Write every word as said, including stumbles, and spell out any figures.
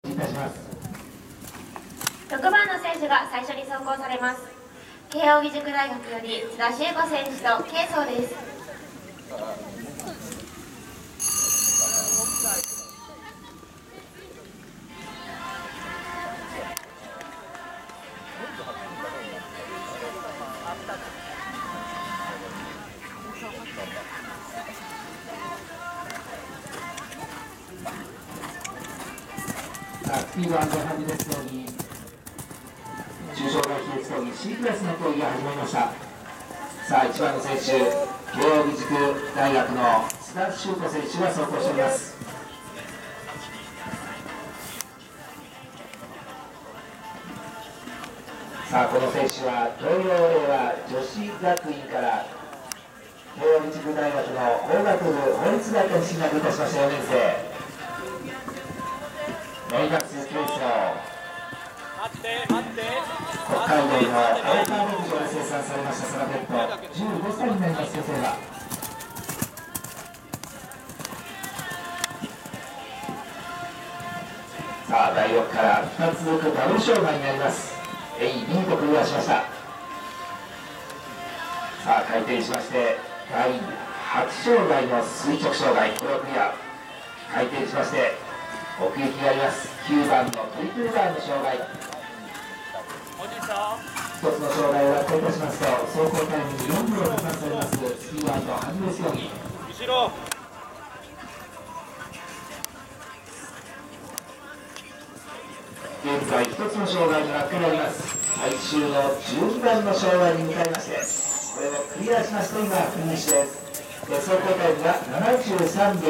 いたします。 ろくばんの選手が最初に走行されます。慶應義塾大学より津田修子選手と慶走です。 スピード&ハンディレス競技、重症外比率競技 C クラスの競技が始まりました。さあいちばんの選手、慶應義塾大学の津田修子選手が走行しております。さあこの選手は東洋英和女子学院から慶應義塾大学の法学部法律学科に進学いたしましたよねん生。大学生競争、北海道の青川牧場で生産されましたサラペット、じゅうごさいになります女性は。さあだいろっからふたつ続くダブル障害になります。 エービー とクリアしました。さあ回転しましてだいはち障害の垂直障害、これをクリア。回転しまして奥行きがあります。きゅうばんのトリプルバーンの障害、ひとつの障害を落下いたしますと走行タイムによんびょう加算されます。スピード&ハンディレス競技、 後ろ現在ひとつの障害に落下があります。最終のじゅうにばんの障害に向かいましてこれをクリアしますと今フィニッシュです。走行タイムがななじゅうさんびょう